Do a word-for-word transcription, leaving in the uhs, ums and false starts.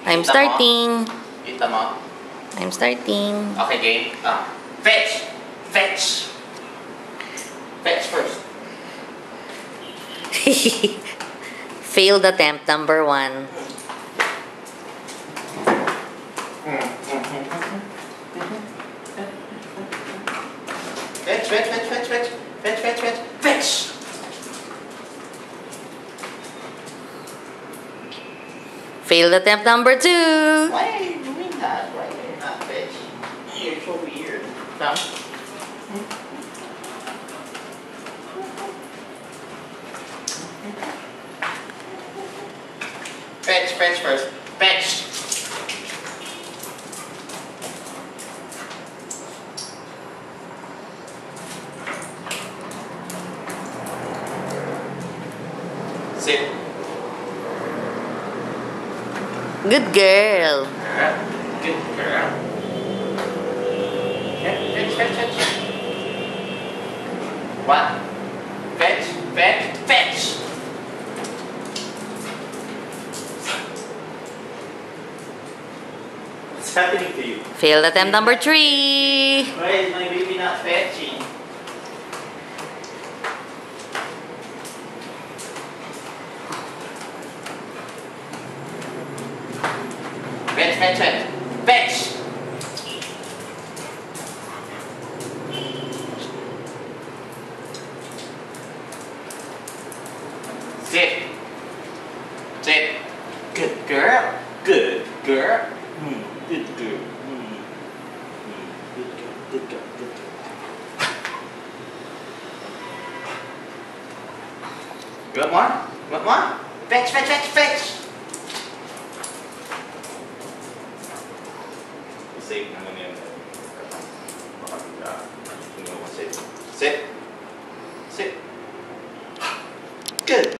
I'm starting. Kita mo? I'm starting. Okay, game. Ah. Fetch! Fetch! Fetch first. Failed attempt number one. Fetch, fetch, fetch, fetch, fetch, fetch, fetch, fetch, fetch! Failed attempt number two. Why are you doing that? Why are you not fetching? You're so weird. Come. Fetch, fetch first. Fetch! Sit. Good girl. Good girl. Fetch, fetch, fetch, fetch. What? Fetch, fetch, fetch! What's happening to you? Failed attempt number three. Why is my baby not fetching? Fetch, fetch, fetch. Fetch! Sit. Sit. Good girl. Good girl. Mm, good girl. Mm. Mm, good girl. Good girl. Good girl. Good more? Good more? Fetch, fetch, fetch, fetch! Safe naman yan. Sit. Sit. Sit. Good.